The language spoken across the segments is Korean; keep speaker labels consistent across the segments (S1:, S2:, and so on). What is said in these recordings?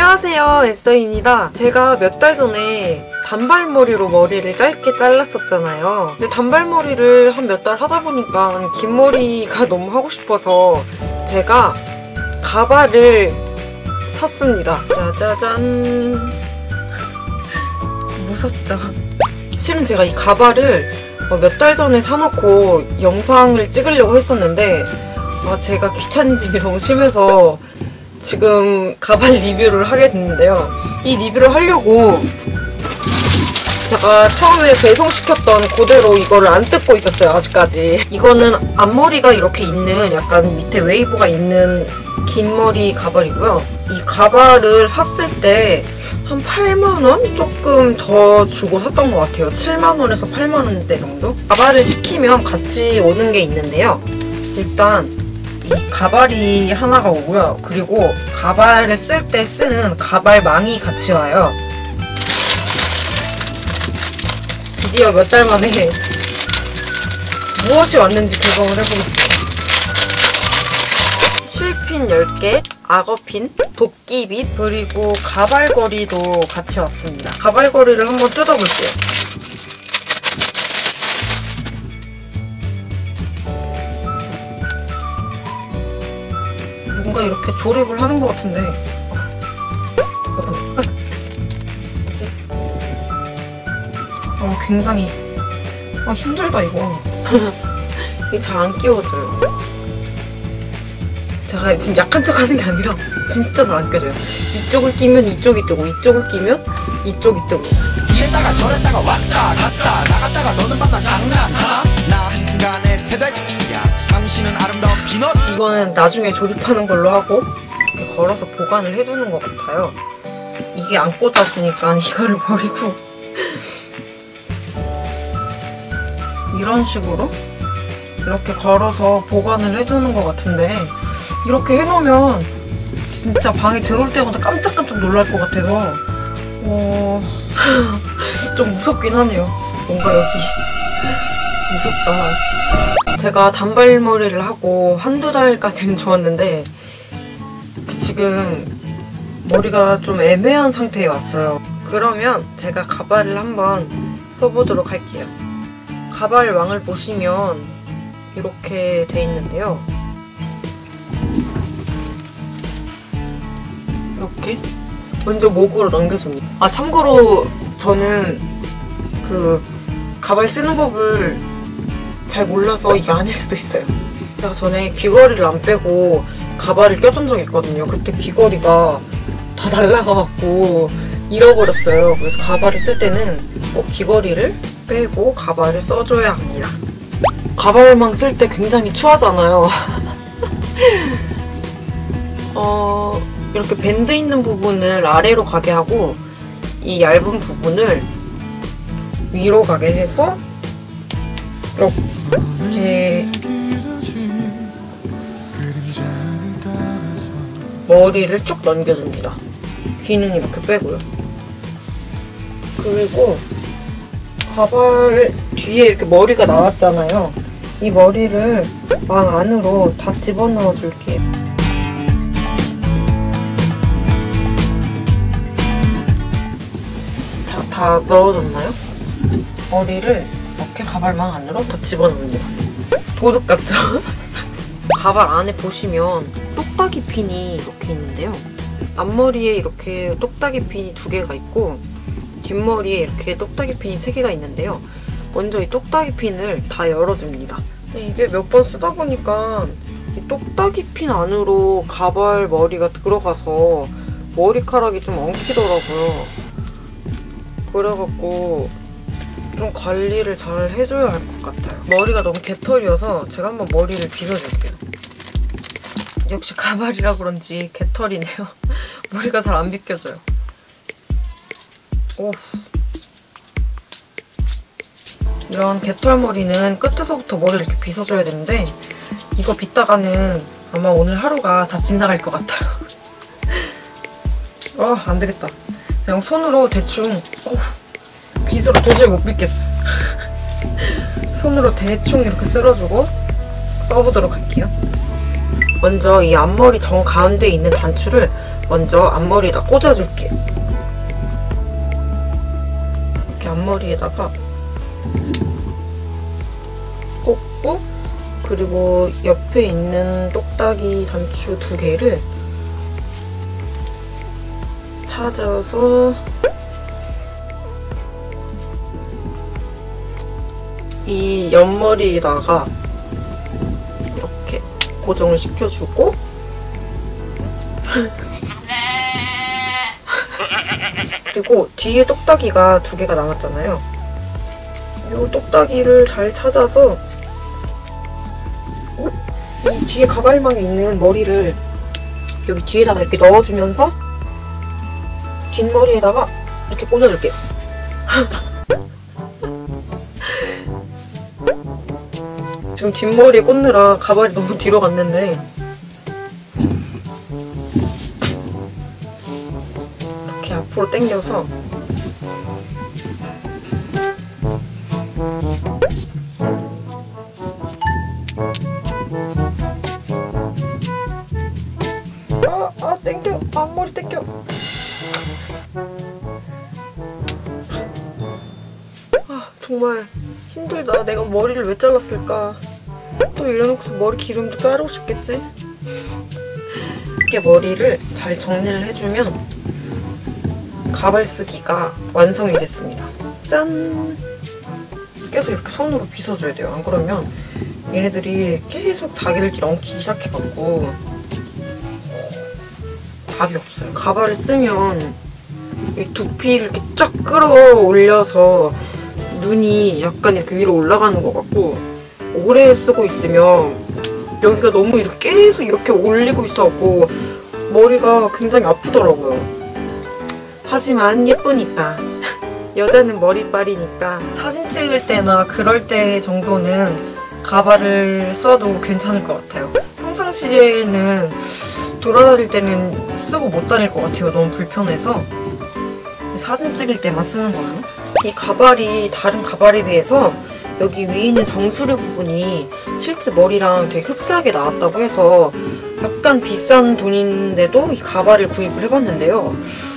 S1: 안녕하세요, 에서입니다. 제가 몇 달 전에 단발머리로 머리를 짧게 잘랐었잖아요. 근데 단발머리를 한 몇 달 하다 보니까 긴 머리가 너무 하고 싶어서 제가 가발을 샀습니다. 짜자잔. 무섭죠? 실은 제가 이 가발을 몇 달 전에 사놓고 영상을 찍으려고 했었는데 제가 귀차니즘이 너무 심해서 지금 가발 리뷰를 하게 됐는데요. 이 리뷰를 하려고 제가 처음에 배송시켰던 그대로 이거를 안 뜯고 있었어요, 아직까지. 이거는 앞머리가 이렇게 있는 약간 밑에 웨이브가 있는 긴 머리 가발이고요. 이 가발을 샀을 때 한 8만원? 조금 더 주고 샀던 것 같아요. 7만원에서 8만원대 정도? 가발을 시키면 같이 오는 게 있는데요. 일단 이 가발이 하나가 오고요. 그리고 가발을 쓸 때 쓰는 가발망이 같이 와요. 드디어 몇 달 만에 무엇이 왔는지 개봉을 해보겠습니다. 실핀 10개, 악어핀, 도끼빗, 그리고 가발걸이도 같이 왔습니다. 가발걸이를 한번 뜯어볼게요. 뭔가 이렇게 조립을 하는 것 같은데 굉장히 힘들다 이거. 이게 잘 안 끼워져요. 제가 지금 약한 척 하는 게 아니라 진짜 잘 안 껴져요. 이쪽을 끼면 이쪽이 뜨고 이쪽을 끼면 이쪽이 뜨고.
S2: 이랬다가 저랬다가 왔다 갔다 나갔다가 너는 만나 장난하나? 나 한순간에 세대야 당신은 아름다운 피넛.
S1: 이거는 나중에 조립하는 걸로 하고 이렇게 걸어서 보관을 해두는 것 같아요. 이게 안 꽂아지니까 이거를 버리고 이런 식으로 이렇게 걸어서 보관을 해두는 것 같은데, 이렇게 해놓으면 진짜 방에 들어올 때마다 깜짝깜짝 놀랄 것 같아서 좀 무섭긴 하네요. 뭔가 여기 무섭다. 제가 단발머리를 하고 한두 달까지는 좋았는데 지금 머리가 좀 애매한 상태에 왔어요. 그러면 제가 가발을 한번 써보도록 할게요. 가발망을 보시면 이렇게 돼 있는데요. 이렇게 먼저 목으로 넘겨줍니다. 참고로 저는 그 가발 쓰는 법을 잘 몰라서 이게 아닐 수도 있어요. 제가 전에 귀걸이를 안 빼고 가발을 껴둔 적이 있거든요. 그때 귀걸이가 다 날라가갖고 잃어버렸어요. 그래서 가발을 쓸 때는 꼭 귀걸이를 빼고 가발을 써줘야 합니다. 가발망 쓸 때 굉장히 추하잖아요. 이렇게 밴드 있는 부분을 아래로 가게 하고 이 얇은 부분을 위로 가게 해서 이렇게 머리를 쭉 넘겨줍니다. 귀는 이렇게 빼고요. 그리고 가발 뒤에 이렇게 머리가 나왔잖아요. 이 머리를 망 안으로 다 집어넣어 줄게요. 자, 다 넣어줬나요? 머리를 이렇게 가발망 안으로 다 집어넣습니다. 도둑 같죠? 가발 안에 보시면 똑딱이 핀이 이렇게 있는데요. 앞머리에 이렇게 똑딱이 핀이 2개가 있고 뒷머리에 이렇게 똑딱이 핀이 3개가 있는데요. 먼저 이 똑딱이 핀을 다 열어줍니다. 이게 몇 번 쓰다 보니까 이 똑딱이 핀 안으로 가발 머리가 들어가서 머리카락이 좀 엉키더라고요. 그래갖고 좀 관리를 잘 해줘야 할 것 같아요. 머리가 너무 개털이어서 제가 한번 머리를 빗어줄게요. 역시 가발이라 그런지 개털이네요. 머리가 잘 안 빗겨져요. 오. 이런 개털머리는 끝에서부터 머리를 이렇게 빗어줘야 되는데 이거 빗다가는 아마 오늘 하루가 다 지나갈 것 같아요. 안 되겠다. 그냥 손으로 대충 빗으로 도저히 못 빗겠어. 손으로 대충 이렇게 쓸어주고 써보도록 할게요. 먼저 이 앞머리 정 가운데에 있는 단추를 먼저 앞머리에다 꽂아줄게요. 이렇게 앞머리에다가 꽂고, 그리고 옆에 있는 똑딱이 단추 2개를 찾아서 이 옆머리에다가 이렇게 고정을 시켜주고 그리고 뒤에 똑딱이가 2개가 남았잖아요. 이 똑딱이를 잘 찾아서 이 뒤에 가발망에 있는 머리를 여기 뒤에다가 이렇게 넣어주면서 뒷머리에다가 이렇게 꽂아줄게요. 지금 뒷머리에 꽂느라 가발이 너무 뒤로 갔는데 이렇게 앞으로 당겨서 당겨. 앞머리 당겨. 정말 힘들다. 내가 머리를 왜 잘랐을까. 또 이래놓고서 머리 기름도 자르고 싶겠지? 이렇게 머리를 잘 정리를 해주면 가발 쓰기가 완성이 됐습니다. 짠! 계속 이렇게 손으로 빗어줘야 돼요. 안 그러면 얘네들이 계속 자기들끼리 엉키기 시작해갖고 답이 없어요. 가발을 쓰면 이 두피를 이렇게 쫙 끌어올려서 눈이 약간 이렇게 위로 올라가는 것 같고, 오래 쓰고 있으면 여기가 너무 이렇게 계속 이렇게 올리고 있어갖고 머리가 굉장히 아프더라고요. 하지만 예쁘니까 여자는 머리빨이니까 사진 찍을 때나 그럴 때 정도는 가발을 써도 괜찮을 것 같아요. 평상시에는 돌아다닐 때는 쓰고 못 다닐 것 같아요. 너무 불편해서. 사진 찍을 때만 쓰는 거예요. 이 가발이 다른 가발에 비해서 여기 위에 있는 정수리 부분이 실제 머리랑 되게 흡사하게 나왔다고 해서 약간 비싼 돈인데도 이 가발을 구입을 해봤는데요.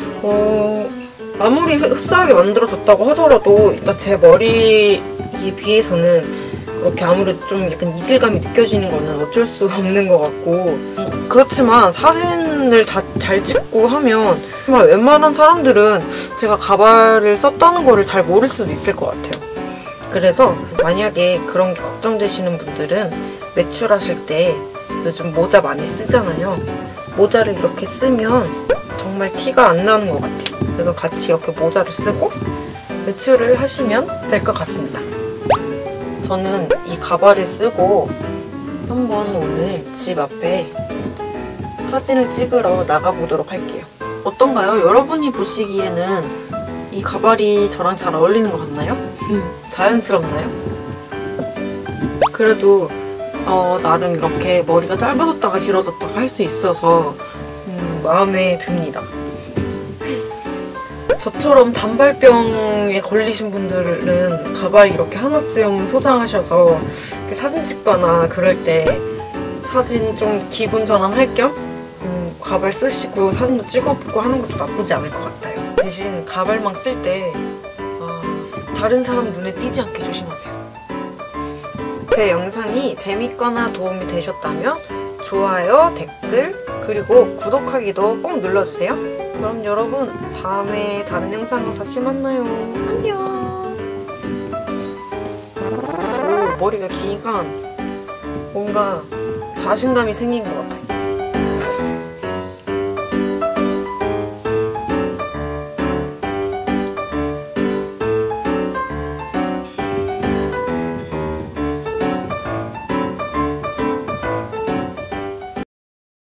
S1: 아무리 흡사하게 만들어졌다고 하더라도 일단 제 머리에 비해서는 그렇게 아무래도 좀 약간 이질감이 느껴지는 거는 어쩔 수 없는 것 같고, 그렇지만 사진을 잘 찍고 하면 정말 웬만한 사람들은 제가 가발을 썼다는 거를 잘 모를 수도 있을 것 같아요. 그래서 만약에 그런 게 걱정되시는 분들은 외출하실 때 요즘 모자 많이 쓰잖아요. 모자를 이렇게 쓰면 정말 티가 안 나는 것 같아요. 그래서 같이 이렇게 모자를 쓰고 외출을 하시면 될 것 같습니다. 저는 이 가발을 쓰고 한번 오늘 집 앞에 사진을 찍으러 나가보도록 할게요. 어떤가요? 여러분이 보시기에는 이 가발이 저랑 잘 어울리는 것 같나요? 자연스럽나요? 그래도 나름 이렇게 머리가 짧아졌다가 길어졌다가 할 수 있어서 마음에 듭니다. 저처럼 단발병에 걸리신 분들은 가발 이렇게 하나쯤 소장하셔서 이렇게 사진 찍거나 그럴 때 사진 좀 기분 전환할 겸 가발 쓰시고 사진도 찍어보고 하는 것도 나쁘지 않을 것 같아요. 대신 가발망 쓸 때 다른 사람 눈에 띄지 않게 조심하세요. 제 영상이 재밌거나 도움이 되셨다면 좋아요, 댓글, 그리고 구독하기도 꼭 눌러주세요. 그럼 여러분 다음에 다른 영상으로 다시 만나요. 안녕. 오, 머리가 기니까 뭔가 자신감이 생긴 것 같아요.